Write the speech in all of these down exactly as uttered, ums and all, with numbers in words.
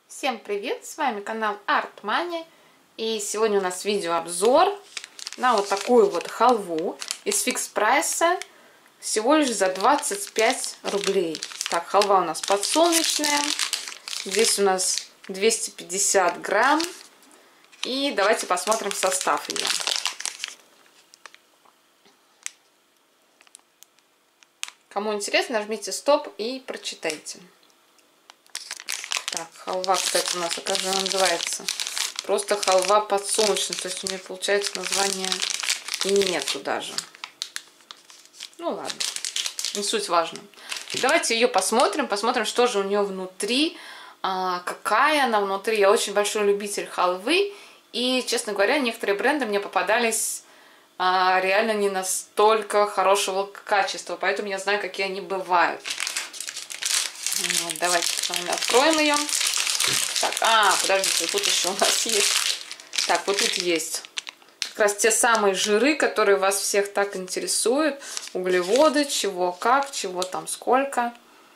Всем привет! С вами канал Art-Mania. И сегодня у нас видеообзор на вот такую вот халву из фикс прайса всего лишь за двадцать пять рублей. Так, халва у нас подсолнечная. Здесь у нас двести пятьдесят грамм. И давайте посмотрим состав ее. Кому интересно, нажмите стоп и прочитайте. Так, халва, кстати, у нас, как же она называется? Просто халва подсолнечная. То есть у нее, получается, название и нету даже. Ну ладно, не суть важно. Давайте ее посмотрим. Посмотрим, что же у нее внутри. А, какая она внутри. Я очень большой любитель халвы. И, честно говоря, некоторые бренды мне попадались а, реально не настолько хорошего качества. Поэтому я знаю, какие они бывают. Вот, давайте с вами откроем ее. Так, а, подождите, тут еще у нас есть. Так, вот тут есть как раз те самые жиры, которые вас всех так интересуют. Углеводы, чего как, чего там сколько.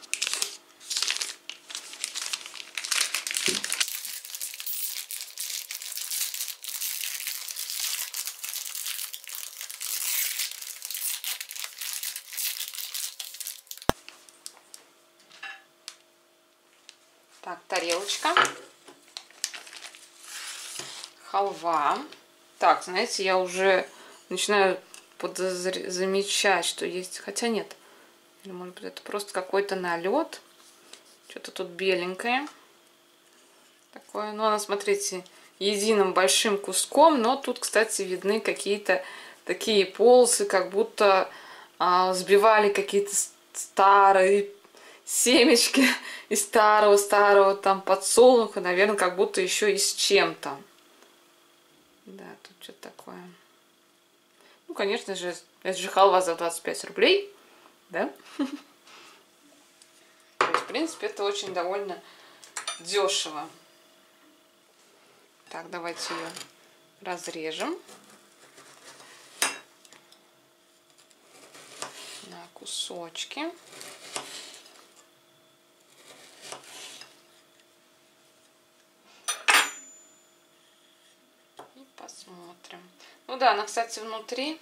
Так, тарелочка. Халва. Так, знаете, я уже начинаю подозр... замечать, что есть... Хотя нет. Или, может быть, это просто какой-то налет. Что-то тут беленькое. Такое. Ну, она, смотрите, единым большим куском. Но тут, кстати, видны какие-то такие полосы, как будто а, сбивали какие-то старые семечки из старого-старого там подсолнуха, наверное, как будто еще и с чем-то. Да, тут что-то такое. Ну, конечно же, это же халва за двадцать пять рублей, да? То есть, в принципе, это очень довольно дешево. Так, давайте ее разрежем на кусочки. Посмотрим. Ну да, она, кстати, внутри.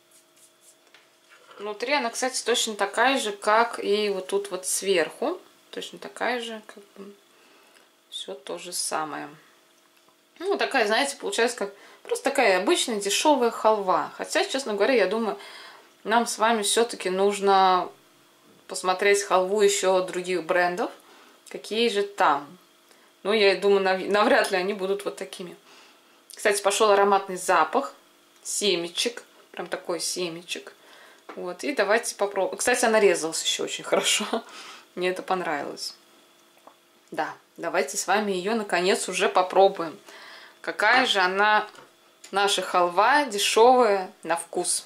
Внутри она, кстати, точно такая же, как и вот тут вот сверху. Точно такая же, как бы. Все то же самое. Ну, такая, знаете, получается, как просто такая обычная дешевая халва. Хотя, честно говоря, я думаю, нам с вами все-таки нужно посмотреть халву еще других брендов. Какие же там. Ну, я думаю, навряд ли они будут вот такими. Кстати, пошел ароматный запах семечек, прям такой семечек. Вот, и давайте попробуем. Кстати, она резалась еще очень хорошо. Мне это понравилось. Да, давайте с вами ее наконец уже попробуем. Какая же она, наша халва, дешевая на вкус.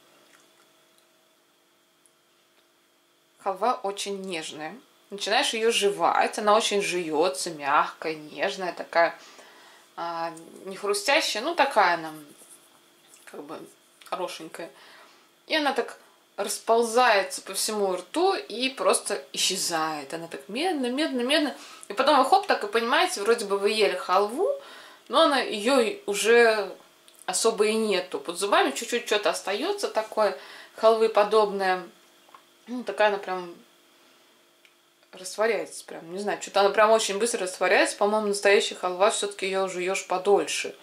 Халва очень нежная. Начинаешь ее жевать, она очень жуется, мягкая, нежная такая. А, не хрустящая, ну такая она, как бы хорошенькая. И она так расползается по всему рту и просто исчезает. Она так медленно, медленно, медленно. И потом вы хоп, так и понимаете, вроде бы вы ели халву, но она, ее уже особо и нету. Под зубами чуть-чуть что-то остается такое, халвы подобное. Ну, такая она прям растворяется прям, не знаю, что-то она прям очень быстро растворяется. По-моему, настоящая халва, все-таки ее жуешь подольше.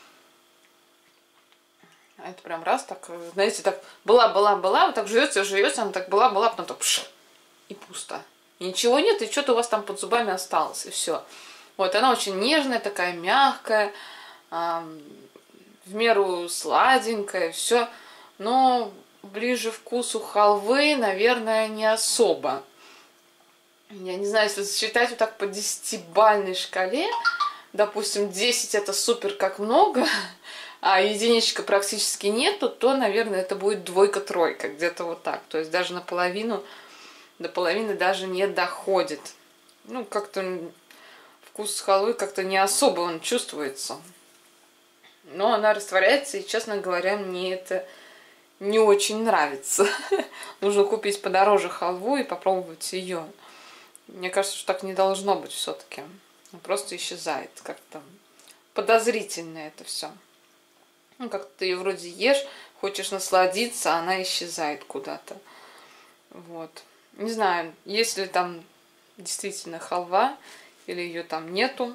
А это прям раз так, знаете, так была-была-была, вот так жуется, жуется, она так была-была, потом так пш, и пусто. И ничего нет, и что-то у вас там под зубами осталось, и все. Вот, она очень нежная, такая мягкая, э, в меру сладенькая, все. Но ближе вкусу халвы, наверное, не особо. Я не знаю, если считать вот так по десятибалльной шкале, допустим, десять это супер как много, а единичка практически нету, то, наверное, это будет двойка-тройка, где-то вот так. То есть даже наполовину, до половины даже не доходит. Ну, как-то вкус халвы как-то не особо он чувствуется. Но она растворяется, и, честно говоря, мне это не очень нравится. Нужно купить подороже халву и попробовать ее. Мне кажется, что так не должно быть все-таки. просто исчезает. Как-то подозрительно это все. Ну, как-то ты ее вроде ешь, хочешь насладиться, а она исчезает куда-то. Вот. Не знаю, есть ли там действительно халва, или ее там нету.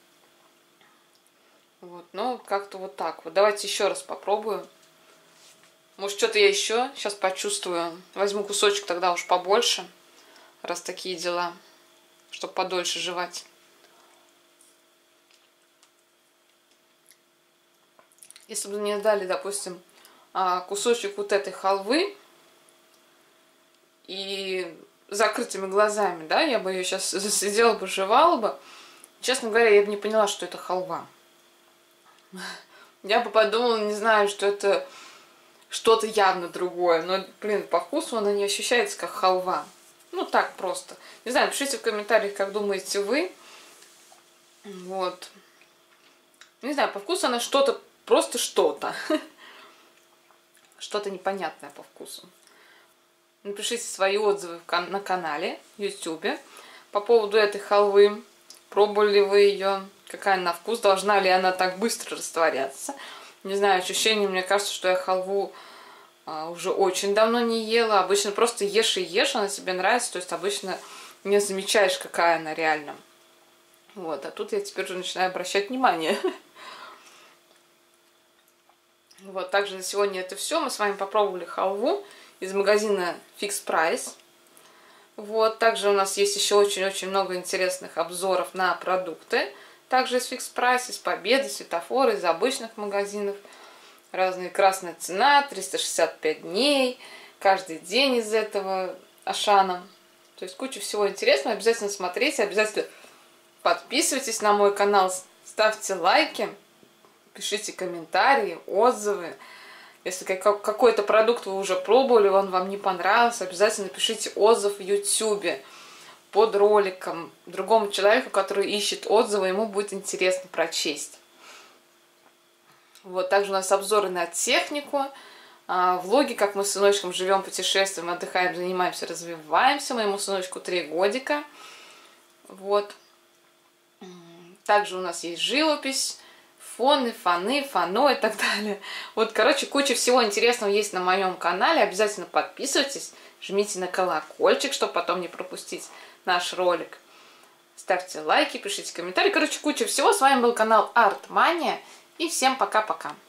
Вот, ну, как-то вот так вот. Давайте еще раз попробую. Может, что-то я еще сейчас почувствую. Возьму кусочек тогда уж побольше, раз такие дела, чтобы подольше жевать. Если бы мне дали, допустим, кусочек вот этой халвы и закрытыми глазами, да, я бы ее сейчас сидела бы, жевала бы. Честно говоря, я бы не поняла, что это халва. Я бы подумала, не знаю, что это что-то явно другое. Но, блин, по вкусу она не ощущается как халва. Ну, так просто. Не знаю, пишите в комментариях, как думаете вы. Вот. Не знаю, по вкусу она что-то, просто что-то. Что-то непонятное по вкусу. Напишите свои отзывы на канале, в ютубе по поводу этой халвы. Пробовали ли вы ее? Какая она на вкус? Должна ли она так быстро растворяться? Не знаю, ощущение, мне кажется, что я халву а, уже очень давно не ела. Обычно просто ешь и ешь, она тебе нравится. То есть обычно не замечаешь, какая она реально. Вот, а тут я теперь уже начинаю обращать внимание. Вот, также на сегодня это все. Мы с вами попробовали халву из магазина Fix Price. Вот, также у нас есть еще очень-очень много интересных обзоров на продукты. Также из Fix Price, из Победы, Светофора, из обычных магазинов. Разные красная цена, триста шестьдесят пять дней, каждый день из этого Ашана. То есть куча всего интересного. Обязательно смотрите, обязательно подписывайтесь на мой канал, ставьте лайки, пишите комментарии, отзывы. Если какой-то продукт вы уже пробовали, он вам не понравился, обязательно пишите отзыв в ютубе под роликом другому человеку, который ищет отзывы, ему будет интересно прочесть. Вот, также у нас обзоры на технику, влоги, как мы с сыночком живем, путешествуем, отдыхаем, занимаемся, развиваемся. Моему сыночку три годика. Вот. Также у нас есть живопись, фоны, фоны, фано и так далее. Вот, короче, куча всего интересного есть на моем канале. Обязательно подписывайтесь, жмите на колокольчик, чтобы потом не пропустить наш ролик. Ставьте лайки, пишите комментарии. Короче, куча всего. С вами был канал Артмания. И всем пока-пока.